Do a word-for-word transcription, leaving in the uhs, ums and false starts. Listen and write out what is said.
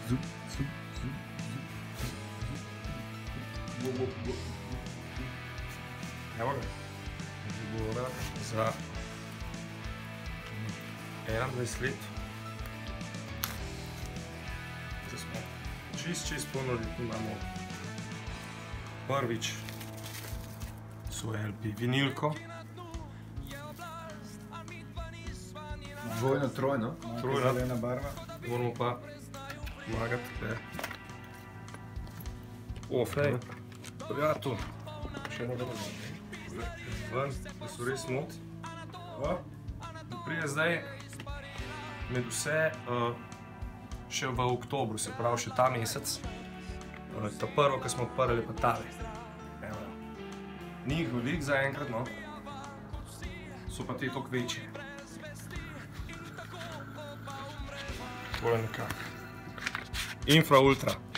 Evo ga, Gora za enaindvajset let. Zdaj smo čist, čist ponudili, tu imamo prvič svoj el pe vinilko. Dvojno, trojno. Trojno. Zelena barva. Moramo pa pomagati tukaj. Ofej, prijatelj. Še eno dobro. Ven, da so res not. Prije zdaj med vse še v oktobru, se pravi še ta mesec. Ta prvo, ki smo odprli, pa tale. Ni jih veliko zaenkrat, no. So pa te toliko večje. Tole nekako. Infra ultra.